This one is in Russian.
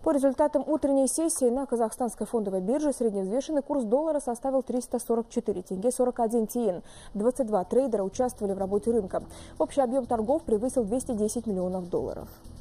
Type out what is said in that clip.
По результатам утренней сессии на Казахстанской фондовой бирже средневзвешенный курс доллара составил 344 тенге 41 тиен. 22 трейдера участвовали в работе рынка. Общий объем торгов превысил 210 миллионов долларов.